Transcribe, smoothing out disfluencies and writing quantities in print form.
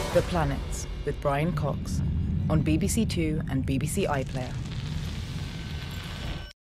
The Planets with Brian Cox on BBC Two and BBC iPlayer.